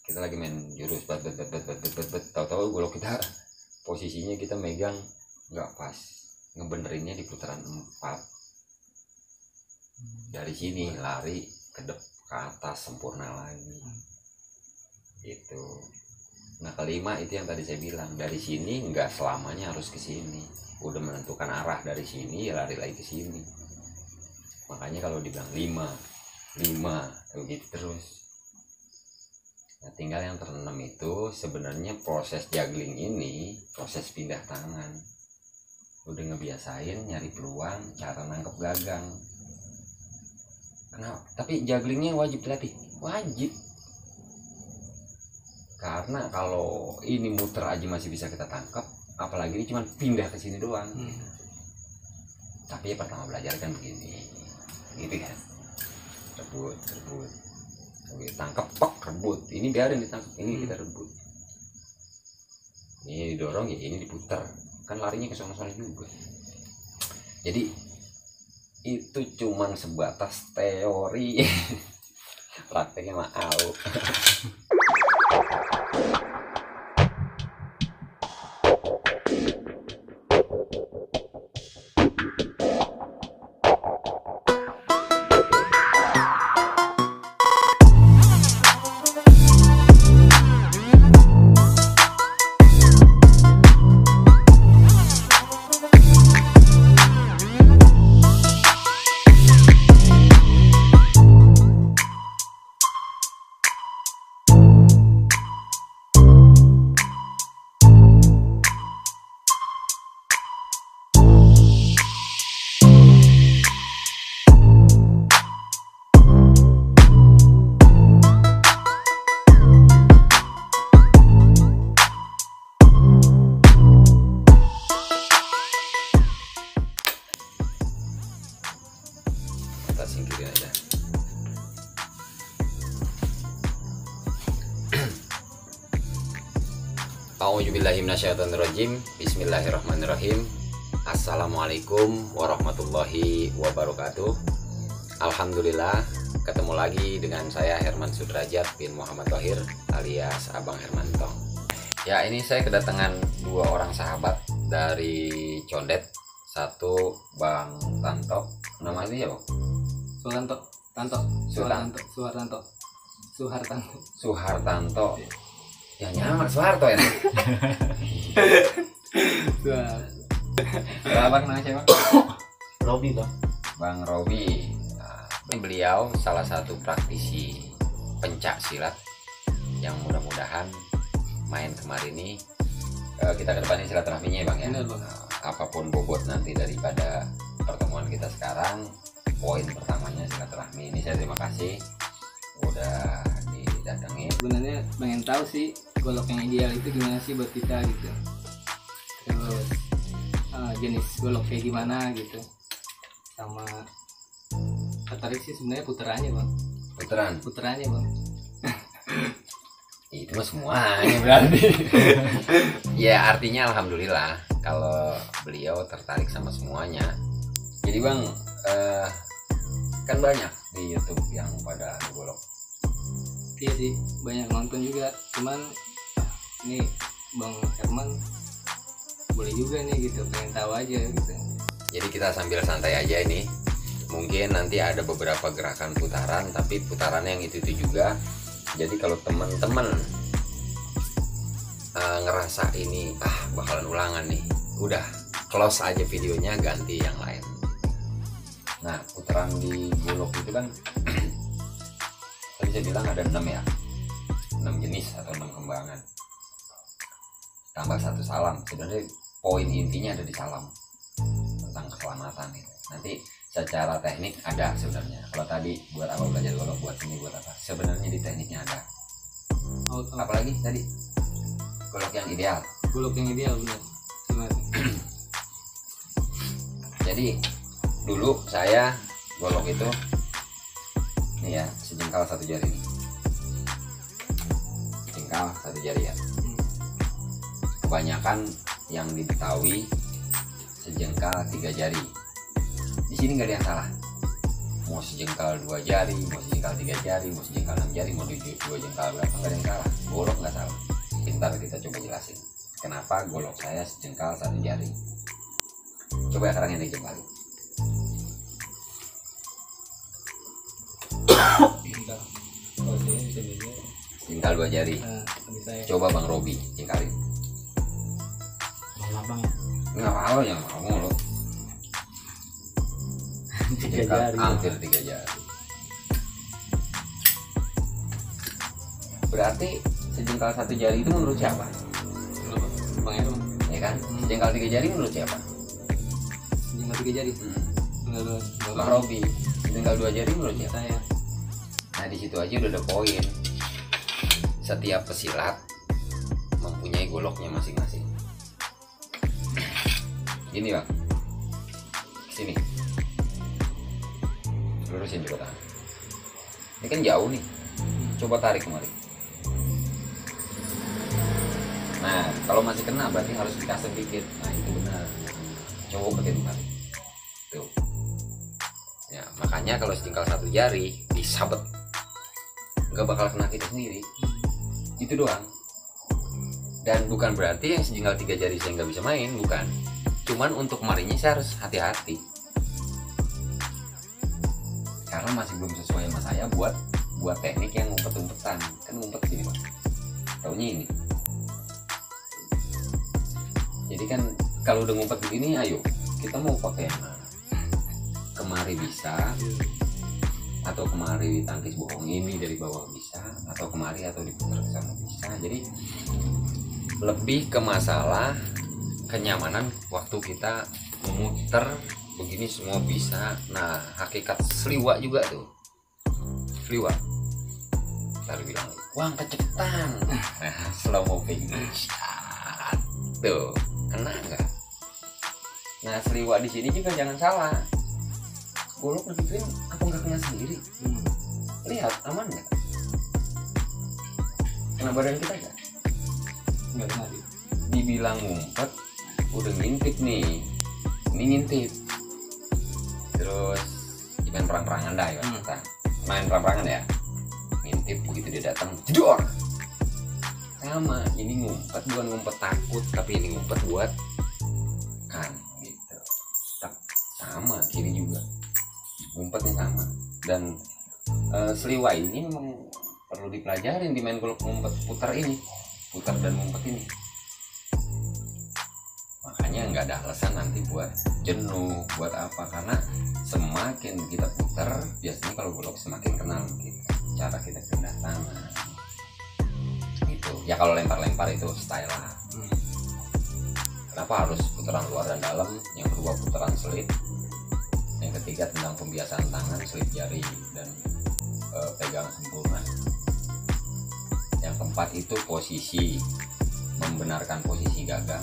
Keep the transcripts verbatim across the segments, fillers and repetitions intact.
kita lagi main jurus bet bet bet bet bet bet bet, bet. Tahu-tahu golok kita posisinya kita megang nggak pas, ngebenerinnya di putaran empat. Dari sini lari ke depan ke atas sempurna lagi itu. Nah kelima itu yang tadi saya bilang, dari sini nggak selamanya harus ke sini, udah menentukan arah dari sini ya lari lagi ke sini. Makanya kalau dibilang lima lima begitu terus. Nah, tinggal yang terenam itu sebenarnya proses juggling ini proses pindah tangan, udah ngebiasain nyari peluang cara nangkep gagang. Kenapa? Tapi jugglingnya wajib dilatih, wajib. Karena kalau ini muter aja masih bisa kita tangkap, apalagi ini cuma pindah ke sini doang. Hmm. Tapi ya pertama belajar kan begini, gitu kan? Rebut, rebut. Oke, tangkap, pok, rebut. Ini biarin ditangkap, ini hmm. kita rebut. Ini didorong ya, ini diputar. Kan larinya ke sana-sana juga. Jadi itu cuman sebatas teori. Prakteknya mau. Singkirin aja. A'udzubillahiminasyaitonirrajim. Bismillahirrahmanirrahim. Assalamualaikum warahmatullahi wabarakatuh. Alhamdulillah ketemu lagi dengan saya Herman Sudrajat bin Muhammad Thohir alias Abang Hermantong. Ya, ini saya kedatangan dua orang sahabat dari Condet. Satu Bang Tanto, nama ini ya Bang? Suhartanto, Tanto, Suhartanto, Suhartanto, Suhartanto, Suhartanto. Ya nyamar Suharto ya. Suhartanto. Abang nama siapa? Robi Bang. Bang Robi. Nah, beliau salah satu praktisi pencak silat yang mudah-mudahan main kemarin ini uh, kita kedepannya silaturahminya ya Bang ya. Benar, Bang. Uh, apapun bobot nanti daripada pertemuan kita sekarang, poin pertamanya silaturahmi. Ini saya terima kasih udah didatengin. Sebenarnya pengen tahu sih golok yang ideal itu gimana sih buat kita gitu. Terus uh, jenis golok kayak gimana gitu. Sama tertarik sih sebenarnya puterannya Bang. Puteran. Puterannya Bang. Itu mah semuanya berarti. Ya artinya alhamdulillah kalau beliau tertarik sama semuanya. Jadi Bang, uh, kan banyak di YouTube yang pada golok. Iya sih, banyak nonton juga. Cuman ini Bang Herman boleh juga nih gitu, pengen tahu aja gitu. Jadi kita sambil santai aja ini. Mungkin nanti ada beberapa gerakan putaran, tapi putarannya yang itu-itu juga. Jadi kalau teman-teman uh, ngerasa ini ah bakalan ulangan nih, udah close aja videonya, ganti yang lain. Nah, putaran di golok itu kan tadi saya bilang ada enam ya, enam jenis atau enam kembangan. Tambah satu salam. Sebenarnya poin intinya ada di salam tentang keselamatan itu. Nanti secara teknik ada sebenarnya. Kalau tadi buat apa belajar golok, buat ini buat apa? Sebenarnya di tekniknya ada. Oh, oh. Apalagi tadi golok yang ideal. Golok yang ideal benar. Gimana? Jadi dulu saya golok itu ini ya, sejengkal satu jari nih, sejengkal satu jari ya. Kebanyakan yang di Betawi sejengkal tiga jari. Di sini nggak ada yang salah. Mau sejengkal dua jari, mau sejengkal tiga jari, mau sejengkal jengkal enam jari mau di dua jengkal berapa nggak ada yang salah, golok nggak salah. Bentar kita coba jelasin kenapa golok saya sejengkal satu jari. Coba sekarang ini jengkal. Oh, saya bisa beda. Jengkal dua jari. Nah, bagi saya. Coba Bang Robi jengkalin. Malah bang ya. Nggak apa yang mau lo. Tiga Jengkal jari. hampir tiga jari. Berarti sejengkal satu jari itu menurut siapa? Kenapa? Bang Erwan. Ya kan? Sejengkal tiga jari menurut siapa? Jengkal tiga jari. Hmm. Menurut Bang Robi. Sejengkal dua jari menurut siapa? saya. Nah di situ aja udah ada poin. Setiap pesilat mempunyai goloknya masing-masing. Gini bang, sini, lurusin coba tangan. Ini kan jauh nih, coba tarik kemari. Nah kalau masih kena berarti harus dikasih dikit. Nah itu benar. Coba pakai kemari. Tuh. Ya makanya kalau sejengkal satu jari disabet, nggak bakal kena kita sendiri. Itu doang. Dan bukan berarti yang sejengkal tiga jari saya nggak bisa main, bukan. Cuman untuk kemarinya saya harus hati-hati karena masih belum sesuai sama saya buat buat teknik yang ngumpet-ngumpetan. Kan ngumpet gini bang, taunya ini. Jadi kan kalau udah ngumpet begini, ayo kita mau pakai yang mana? Kemari bisa, atau kemari tangkis bohong ini dari bawah bisa, atau kemari atau diputar ke sana bisa. Jadi lebih ke masalah kenyamanan waktu kita memutar begini semua bisa. Nah hakikat seliwa juga tuh, seliwa tadi bilang wah kecepetan. Nah slow moving tuh kena nggak? Nah seliwa di sini juga jangan salah, golok begituin apa nggak kena sendiri. Hmm. Lihat aman nggak? Kena badan kita nggak? Nggak kena di. Dibilang ngumpet udah ngintip nih, ini ngintip terus main perang-perangan dah ya. Hmm. Kita main perang-perangan ya, ngintip begitu dia datang jedor. Sama ini ngumpet, bukan ngumpet takut tapi ini ngumpet buat kan gitu. Tak, sama ini juga ngumpetnya sama. Dan e, seliwa ini memang perlu dipelajarin di main golok ngumpet putar ini, putar dan ngumpet ini. Makanya nggak ada alasan nanti buat jenuh, buat apa, karena semakin kita putar biasanya kalau golok semakin kenal kita, cara kita pindah tangan gitu ya. Kalau lempar-lempar itu style lah. Hmm. Kenapa harus putaran luar dan dalam? Yang kedua putaran selip, yang ketiga tentang pembiasaan tangan, selip jari dan e, pegang sempurna. Yang keempat itu posisi, membenarkan posisi gagang.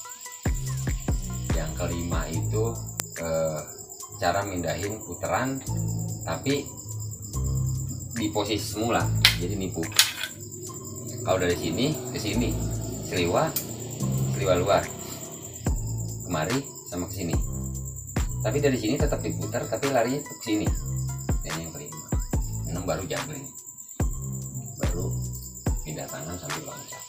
Yang kelima itu eh, cara mindahin putaran tapi di posisi semula, jadi nipu. Kalau dari sini ke sini seliwa, seliwa luar, kemari sama ke sini. Tapi dari sini tetap diputar tapi larinya ke sini. Dan yang kelima, enam baru juggling, baru pindah tangan sambil loncat.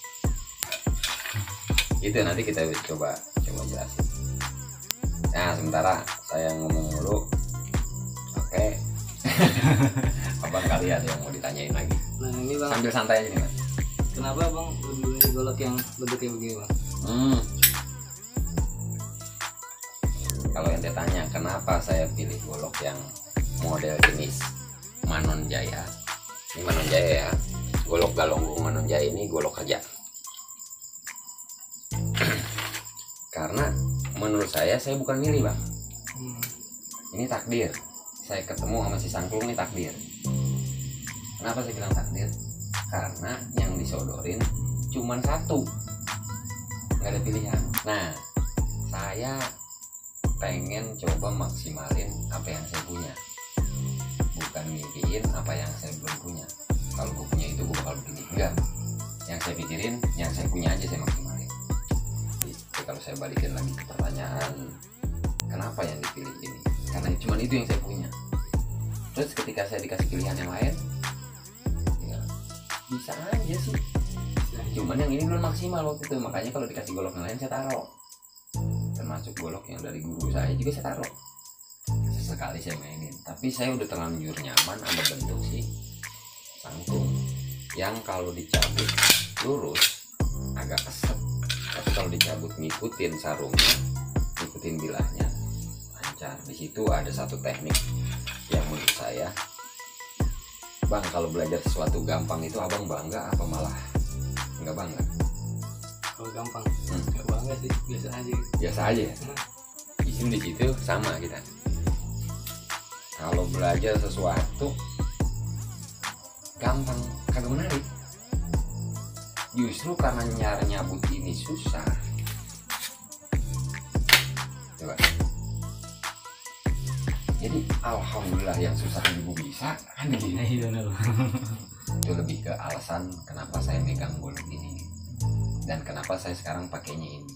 Itu nanti kita coba coba jelasin. Nah sementara saya ngomong dulu, oke. Okay. Abang kalian yang mau ditanyain lagi. Nah ini bang, Sambil santai aja nih bang. kenapa bang memilih golok yang bentuknya begini bang? Hmm. Kalau yang dia tanya kenapa saya pilih golok yang model jenis Manon Jaya, ini Manon Jaya ya, golok Galunggung Manon Jaya ini golok kerja. Karena menurut saya saya bukan milih bang, Hmm. ini takdir. Saya ketemu sama si Sangklung ini takdir. Kenapa saya bilang takdir? Karena yang disodorin cuman satu, nggak ada pilihan. Nah saya pengen coba maksimalin apa yang saya punya, bukan mimpiin apa yang saya belum punya. Kalau gue punya itu gue bakal begini, enggak. Yang saya pikirin yang saya punya aja saya maksimalin. Jadi kalau saya balikin lagi ke pertanyaan kenapa yang dipilih ini, karena cuma itu yang saya punya. Terus ketika saya dikasih pilihan yang lain, bisa aja sih, cuman yang ini belum maksimal waktu itu, makanya kalau dikasih golok yang lain saya taruh, termasuk golok yang dari guru saya juga saya taruh. Sesekali saya mainin, tapi saya udah terlanjur nyaman sama bentuk si sangtung yang kalau dicabut lurus agak keset, tapi kalau dicabut ngikutin sarungnya, ngikutin bilahnya lancar. Di situ ada satu teknik yang menurut saya, bang, kalau belajar sesuatu gampang itu abang bangga apa malah nggak bangga? Kalau gampang Hmm. nggak bangga sih, biasa aja. Biasa aja ya. Di sini di situ sama kita. Kalau belajar sesuatu gampang, kagak menarik. Justru karena nyari nyabut ini susah. Coba. Jadi alhamdulillah yang susah ibu bisa kan gitu. Iya benar. Itu lebih ke alasan kenapa saya megang golok ini dan kenapa saya sekarang pakainya ini.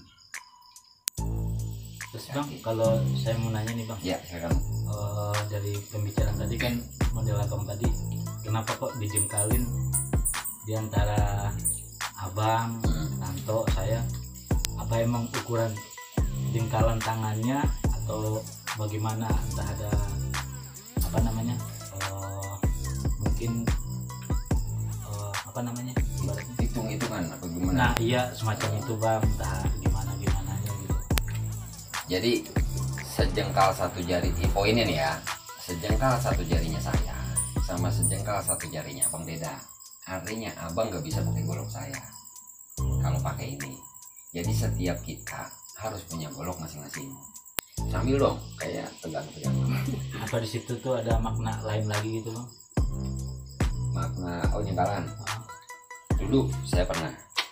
Terus bang, kalau saya mau nanya nih bang, Ya sekarang eh, dari pembicaraan tadi kan model abang tadi, kenapa kok dijengkalin di antara abang, hmm, Tanto, saya? Apa emang ukuran jengkalan tangannya atau bagaimana? Entah ada apa namanya? eh, mungkin eh, apa namanya? Ibaratnya. hitung-hitungan apa gimana? Nah iya semacam itu bang, entah gimana gimana gitu. Jadi sejengkal satu jari, di poinnya nih ya, sejengkal satu jarinya saya sama sejengkal satu jarinya abang beda. Artinya abang nggak bisa pakai golok saya kalau pakai ini. Jadi setiap kita harus punya golok masing-masing. Sambil dong kayak pegang-pegang. Apa di situ tuh ada makna lain lagi gitu bang? Makna oh jengkalan. Ah. Dulu saya pernah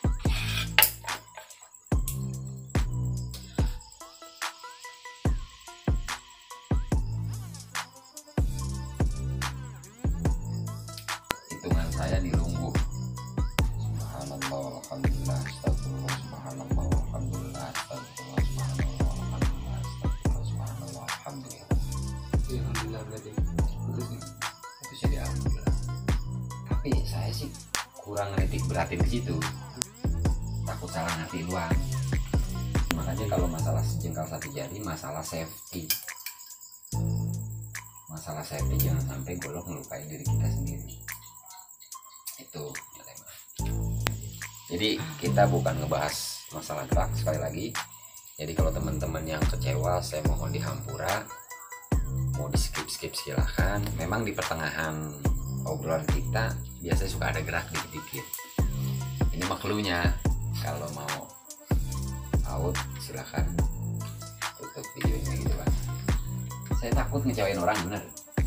hitungan saya di lungguh. Subhanallah, alhamdulillah, astagfirullah, subhanallah, alhamdulillah, astagfirullah, subhanallah, alhamdulillah, astagfirullah, subhanallah, alhamdulillah. Iya, alhamdulillah berarti. Terus nih. Itu sih alhamdulillah. Tapi saya sih kurang nitik beratin ke situ. Takut salah ngerti doang. Makanya kalau masalah sejengkal satu jari, masalah safety. Masalah safety jangan sampai golok melukai diri kita sendiri. Itu ya, tema. Jadi kita bukan ngebahas masalah gerak sekali lagi. Jadi kalau teman-teman yang kecewa, saya mohon dihampura. Mau di skip skip silahkan. Memang di pertengahan obrolan kita biasanya suka ada gerak dikit-dikit. Ini maklunya. Kalau mau out silahkan tutup videonya gitu bang. Saya takut ngecewain orang bener.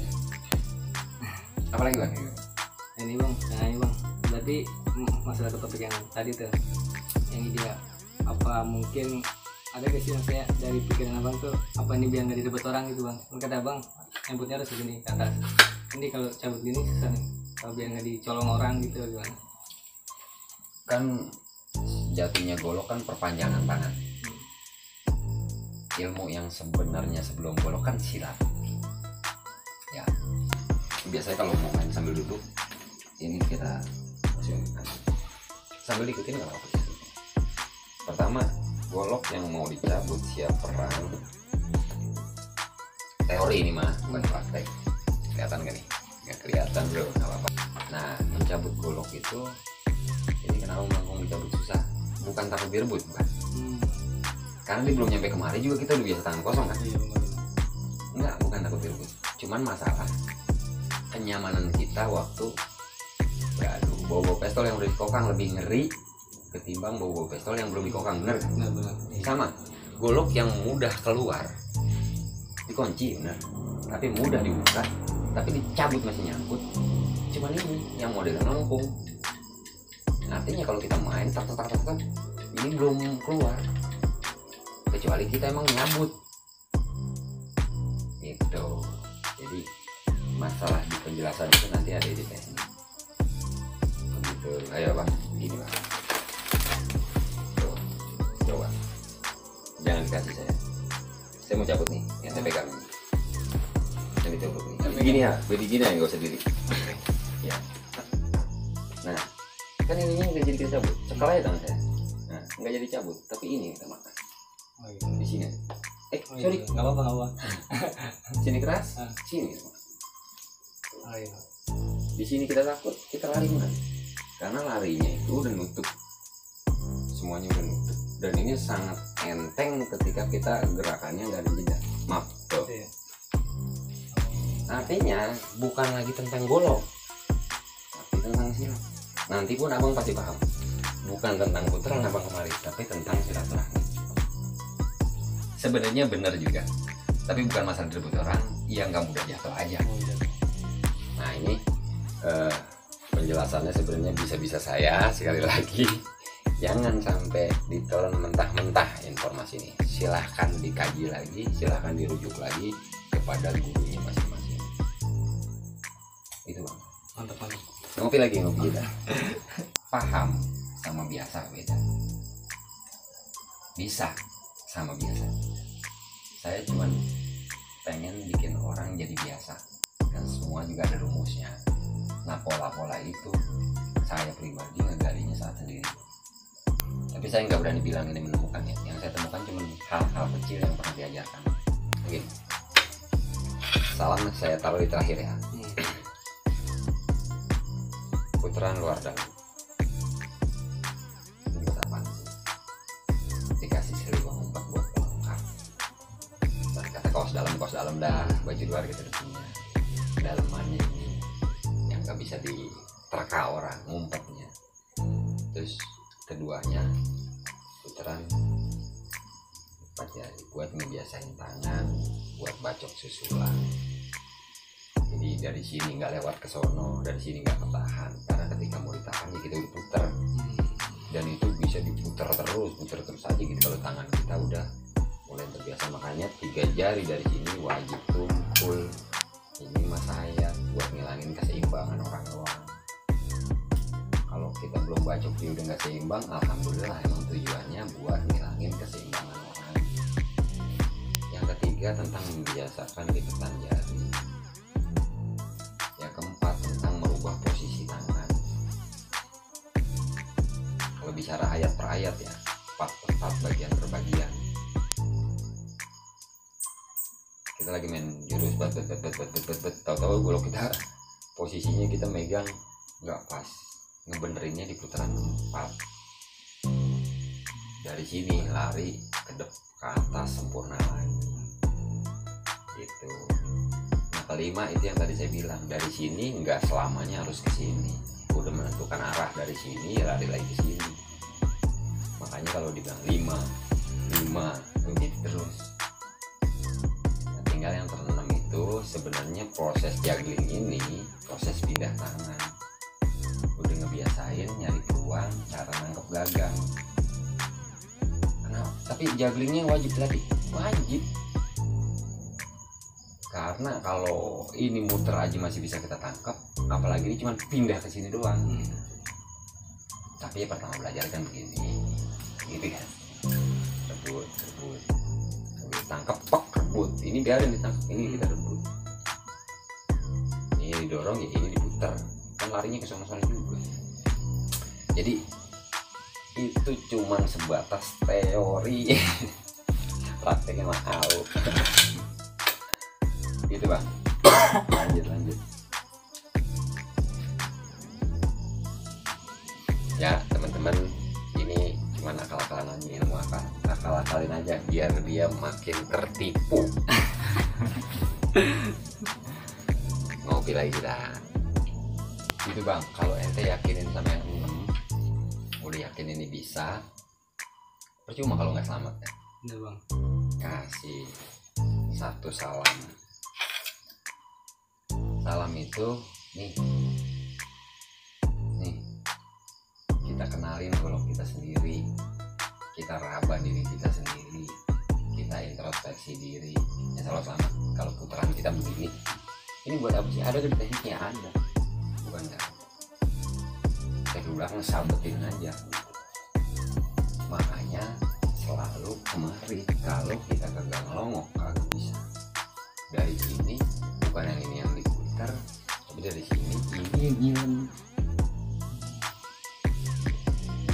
Apalagi bang? Ini bang, yang ini bang. Berarti mm, masalah ke topik yang tadi tuh, yang ideal. Apa mungkin ada gak sih maksudnya dari pikiran abang tuh, apa ini biar nggak direbut orang gitu bang? Kan kata abang, nyambutnya harus begini ke atas. Ini kalau cabut gini susah nih. Kalau biar nggak dicolong orang gitu gimana? Kan jatuhnya golok kan perpanjangan tangan. Ilmu yang sebenarnya sebelum golok kan silat. Ya, biasanya kalau mau main sambil duduk, ini kita sambil ikutin nggak apa-apa. Pertama, golok yang mau dicabut siap perang. Teori ini mah, bukan praktek. Kelihatan gak nih? Nggak kelihatan bro, nggak apa-apa. Nah, mencabut golok itu, ini kenapa melengkung dicabut susah? Bukan takut direbut, bukan? Hmm. Karena dia belum nyampe kemari juga kita udah biasa tangan kosong kan? Iya benar. Enggak, bukan takut direbut. Cuman masalah kenyamanan kita waktu beradu. Bawa-bawa pistol yang udah dikokang lebih ngeri ketimbang bawa-bawa pistol yang belum dikokang, bener kan? Benar benar. Sama, golok yang mudah keluar dikunci, bener. Tapi mudah dibuka, tapi dicabut masih nyangkut. Cuman ini yang modelnya melengkung. Artinya kalau kita main tak tak tak tak ini belum keluar. Kecuali kita emang nyabut itu. Jadi masalah di penjelasan itu nanti ada di teknik begitu. Ayo bang, gini bang, tuh, coba jangan dikasih saya saya mau cabut nih yang saya pegang ini. Saya dicabut nih begini ya, begini ya, nggak usah diri ya. Nah ininya nggak jadi kita cabut, cekal aja tangan saya. Nah, nggak jadi cabut, tapi ini kita makan Oh, iya. di sini. Eh, Oh, iya. sorry, Nggak apa-apa, nggak apa. sini keras, Ah. sini kita makan. Oh, iya. Di sini kita takut, kita lari kan? Karena larinya itu udah nutup, semuanya udah nutup. Dan ini sangat enteng ketika kita gerakannya nggak ada jeda. Maaf, tuh. Iya. Artinya bukan lagi tentang golok, tapi tentang silat. Nanti pun abang pasti paham. Bukan tentang putaran abang kemari, tapi tentang silaturahmi. Sebenarnya benar juga, tapi bukan masalah direbut orang yang nggak mudah jatuh aja. Oh, iya. Nah ini eh, penjelasannya sebenarnya bisa-bisa saya sekali lagi. Jangan sampai ditelan mentah-mentah informasi ini. Silahkan dikaji lagi, silahkan dirujuk lagi kepada gurunya masing-masing. Itu bang. Mantap, mantap. Ngopi lagi ngopi kita. Paham sama biasa beda. Bisa sama biasa. Saya cuman pengen bikin orang jadi biasa. Dan semua juga ada rumusnya. Nah pola-pola itu saya pribadi ngegalinya saat sendiri. Tapi saya nggak berani bilang ini menemukannya. Yang saya temukan cuma hal-hal kecil yang pernah diajarkan. Oke. Salam saya taruh di terakhir ya. Putaran luar dalam. Ini buat apa? Dikasih seribu empat buat pelengkap. Nah, kata kaos dalam kaos dalam dah, baju luar kita udah punya. Dalamannya ini yang nggak bisa diterka orang ngumpetnya. Terus keduanya putaran empat jari buat ngebiasain tangan, buat bacok susulan. Jadi dari sini nggak lewat ke sono, dari sini nggak ketahan. Karena ketika mau ditahan ya kita diputer, dan itu bisa diputer terus, puter terus aja gitu kalau tangan kita udah mulai terbiasa. Makanya tiga jari dari sini wajib tumpul. Ini mas saya buat ngilangin keseimbangan orang doang. Kalau kita belum bacok dia udah nggak seimbang, alhamdulillah emang tujuannya buat ngilangin keseimbangan orang. Yang ketiga tentang membiasakan lipatan jari. Yang keempat tentang merubah posisi tangan. Kalau bicara ayat per ayat ya, empat per empat bagian per bagian. Kita lagi main jurus bet bet bet bet bet bet bet bet. Tahu-tahu kalau kita posisinya kita megang nggak pas, ngebenerinnya di putaran keempat. Dari sini lari ke depan ke atas sempurna lagi. Gitu. Nah kelima itu yang tadi saya bilang, dari sini nggak selamanya harus ke sini. Udah menentukan arah dari sini lari lagi ke sini. Makanya kalau dibilang lima lima begitu terus. Nah, tinggal yang tertanam itu sebenarnya proses juggling ini, proses pindah tangan. Udah ngebiasain nyari peluang cara nangkep gagang. Kenapa? Tapi jugglingnya wajib tadi, wajib. Karena kalau ini muter aja masih bisa kita tangkap, apalagi ini cuma pindah ke sini doang. Tapi ya pertama belajar kan begini, gitu kan. Rebut, rebut, rebut, tangkap, pok, rebut. Ini biarin ditangkap, ini kita rebut. Ini didorong ya ini diputar. Kan larinya ke sana-sana juga. Jadi itu cuman sebatas teori. Prakteknya mahal. Gitu bang. Lanjut lanjut. Ya teman-teman, ini cuma akal-akalan aja, ilmu akal, akal-akalin aja biar dia makin tertipu. Ngopi lagi kita. Itu bang, kalau ente yakinin sama yang enam, udah yakin ini bisa, percuma kalau nggak selamat ya. Bener bang. Kasih satu salam. Salam itu nih, nih kita kenalin golok kita sendiri, kita raba diri kita sendiri, kita introspeksi diri. Ya selalu selamat. Kalau putaran kita begini, ini buat apa sih? Ada di tekniknya ada, bukan nggak ada. Saya belakang sabetin aja. Makanya selalu kemari kalau kita kagak ngelongok kagak bisa. Dari sini bukan yang ini yang diputar, tapi dari sini ini ini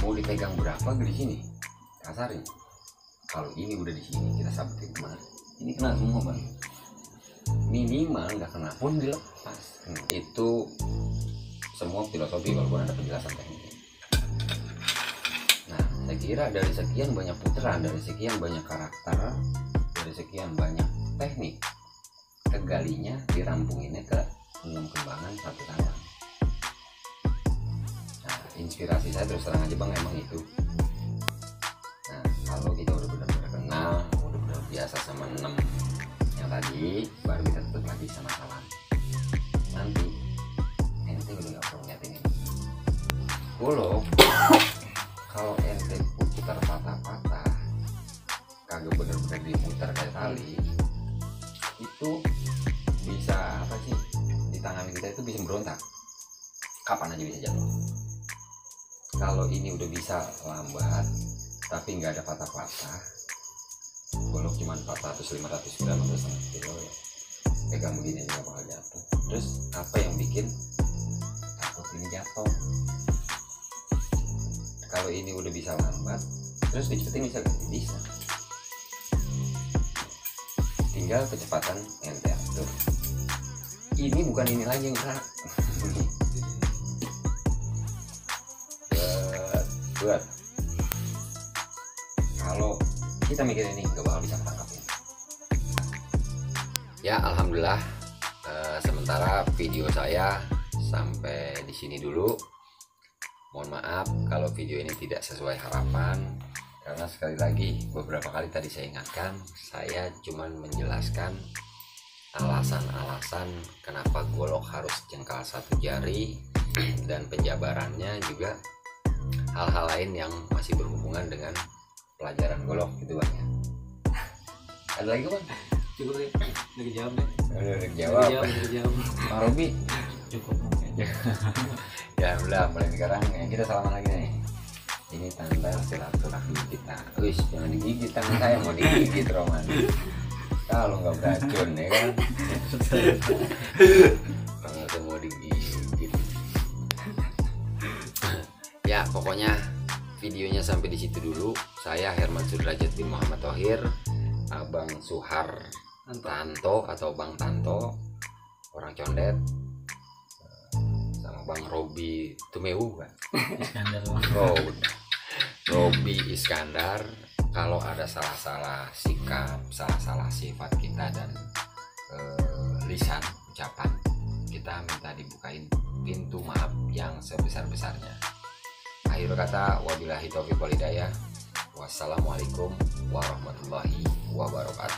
mau dipegang berapa di sini kasarnya. Kalau ini udah di sini kita sabetin kemana, ini kena semua bang, minimal nggak kena pun dilepas. Hmm, itu semua filosofi walaupun ada penjelasan teknik. Nah saya kira dari sekian banyak putaran, dari sekian banyak karakter, dari sekian banyak teknik, kegalinya dirampunginnya ke enam kembangan satu tangan. Nah inspirasi saya terus terang aja bang emang itu. Nah kalau kita udah benar-benar kenal, udah benar biasa sama enam yang tadi, baru kita tutup lagi sama salam. Nanti ente udah gak perlu nyatin ini golok. Kalau ente putar patah-patah kagak bener-bener diputar kayak tali, itu bisa apa sih, di tangan kita itu bisa berontak, kapan aja bisa jatuh. Kalau ini udah bisa lambat tapi nggak ada patah-patah, golok cuma empat ratus lima ratus gram atau setengah kilo ya, pegang begini aja nggak bakal jatuh. Terus apa yang bikin takut ini jatuh? Kalau ini udah bisa lambat, terus dicepetin bisa gak? Bisa. Tinggal kecepatan ente atur. Ini bukan ini lagi yang gerak. buat, buat. Kalau kita mikir ini nggak bakal bisa ketangkap ya. Ya alhamdulillah. Uh, sementara video saya sampai di sini dulu. Mohon maaf kalau video ini tidak sesuai harapan, karena sekali lagi beberapa kali tadi saya ingatkan, saya cuman menjelaskan alasan-alasan kenapa golok harus jengkal satu jari, dan penjabarannya juga hal-hal lain yang masih berhubungan dengan pelajaran golok gitu bang ya. Ada lagi bang? Cukup deh, udah dijawab deh. Udah dijawab. Udah dijawab. Bang Robi Cukup mungkin. ya udah, mulai sekarang ya kita salaman lagi nih. Ini tanda silaturahmi kita. Wis jangan digigit tangan saya, mau digigit Roman. Kalau nggak beracun ya kan. Kalau saya mau digigit. Ya pokoknya videonya sampai di situ dulu. Saya Herman Sudrajat bin Muhammad Thohir, Abang Suhar Tanto atau Bang Tanto, orang Condet, sama Bang Robi Tumewu kan? Iskandar. Oh, Robi Iskandar. Kalau ada salah-salah sikap, salah-salah sifat kita dan eh, lisan ucapan, kita minta dibukain pintu maaf yang sebesar-besarnya. Akhir kata, wabillahi taufiq wal hidayah. Wassalamualaikum warahmatullahi wabarakatuh.